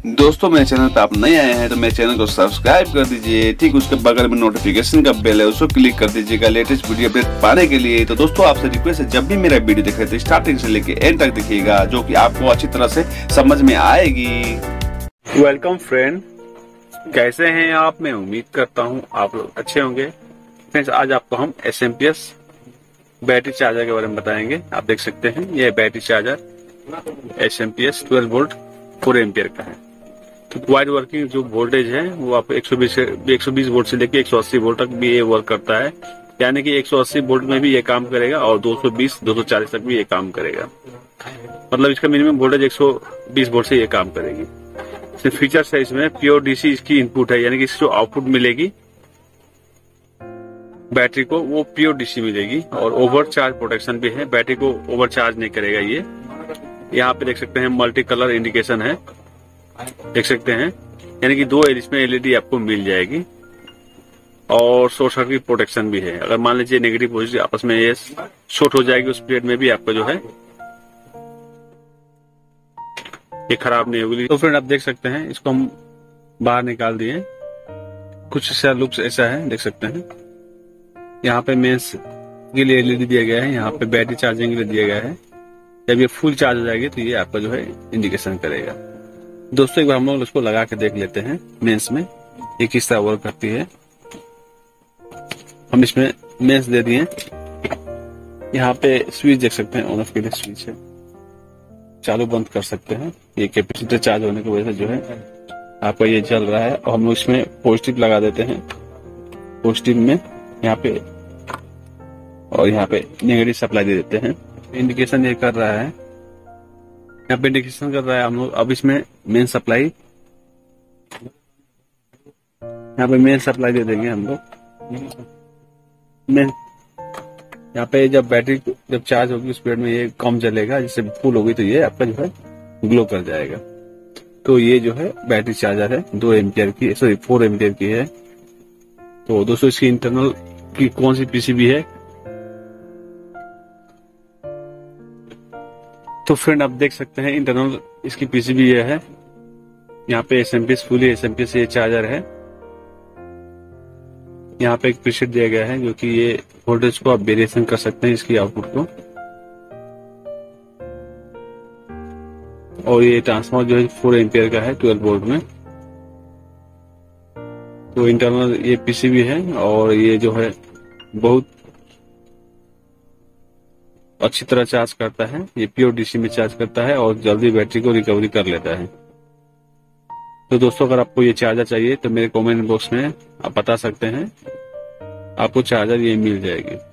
दोस्तों मेरे चैनल पे आप नए आए हैं तो मेरे चैनल को सब्सक्राइब कर दीजिए। ठीक उसके बगल में नोटिफिकेशन का बेल है, उसको क्लिक कर दीजिएगा लेटेस्ट वीडियो अपडेट पाने के लिए। तो दोस्तों आपसे रिक्वेस्ट है, जब भी मेरा वीडियो देख रहे तो स्टार्टिंग से लेके एंड तक देखिएगा, जो कि आपको अच्छी तरह से समझ में आएगी। वेलकम फ्रेंड, कैसे हैं आप? मैं उम्मीद करता हूँ आप लोग अच्छे होंगे। फ्रेंड्स, आज आपको हम SMPS बैटरी चार्जर के बारे में बताएंगे। आप देख सकते हैं यह battery charger SMPS 12 volt 4 ampere का है। तो वाइड वर्किंग जो वोल्टेज है वो आपको 120 वोल्ट से लेकर 180 वोल्ट तक भी ये वर्क करता है। यानी कि 180 वोल्ट में भी ये काम करेगा और 240 तक भी ये काम करेगा। मतलब इसका मिनिमम वोल्टेज 120 वोल्ट से ये काम करेगी। इसमें फीचर्स है, इसमें प्योर DC इसकी इनपुट है, यानी कि जो आउटपुट मिलेगी बैटरी को वो प्योर DC मिलेगी। और ओवर चार्ज प्रोटेक्शन भी है, बैटरी को ओवर चार्ज नहीं करेगा ये। यहाँ पे देख सकते हैं मल्टी कलर इंडिकेशन है, देख सकते हैं, यानी कि 2 इसमें LED आपको मिल जाएगी। और शॉर्ट सर्किट प्रोटेक्शन भी है। अगर मान लीजिए नेगेटिव पॉजिटिव आपस में ये शॉर्ट हो जाएगी, उस पीरियड में भी आपका जो है ये खराब नहीं होगी। तो फ्रेंड आप देख सकते हैं, इसको हम बाहर निकाल दिए। कुछ ऐसा लुक्स ऐसा है, देख सकते हैं। यहाँ पे मेंस के लिए LED दिया गया है, यहाँ पे बैटरी चार्जिंग के लिए दिया गया है। जब ये फुल चार्ज हो जाएगी तो ये आपका जो है इंडिकेशन करेगा। दोस्तों एक बार हम लोग इसको लगा के देख लेते हैं मेंस में ये किस तरह वर्क करती है। हम इसमें मेंस दे दिए, यहाँ पे स्विच देख सकते हैं, ऑन ऑफ के लिए स्विच है, चालू बंद कर सकते हैं। ये कैपेसिटर चार्ज होने की वजह से जो है आपका ये चल रहा है। और हम लोग इसमें पॉजिटिव लगा देते हैं, पॉजिटिव में यहाँ पे, और यहाँ पे नेगेटिव सप्लाई दे देते हैं। इंडिकेशन ये कर रहा है, यहाँ पे इंडिकेशन कर रहा है हम लोग। अब इसमें मेन सप्लाई, यहाँ पे मेन सप्लाई दे देंगे हम लोग। मेन यहाँ पे जब बैटरी जब चार्ज होगी उस पीरियड में ये कम जलेगा, जिससे फुल होगी तो ये आपका जो है ग्लो कर जाएगा। तो ये जो है बैटरी चार्जर है 2 एम्पियर की, सॉरी 4 एम्पियर की है। तो दोस्तों इसकी इंटरनल की कौन सी PCB है, तो फ्रेंड आप देख सकते हैं इंटरनल इसकी PCB ये है। यहाँ पे SMPS फुली SMPS ये चार्जर है। यहाँ पे एक प्रीसेट दिया गया है, जो कि ये वोल्टेज को आप वेरिएशन कर सकते हैं इसकी आउटपुट को। और ये ट्रांसफार्मर जो है 4 एम्पियर का है 12 वोल्ट में। तो इंटरनल ये PCB है और ये जो है बहुत अच्छी तरह चार्ज करता है। ये प्योर DC में चार्ज करता है और जल्दी बैटरी को रिकवरी कर लेता है। तो दोस्तों अगर आपको ये चार्जर चाहिए तो मेरे कमेंट बॉक्स में आप बता सकते हैं, आपको चार्जर ये मिल जाएगी।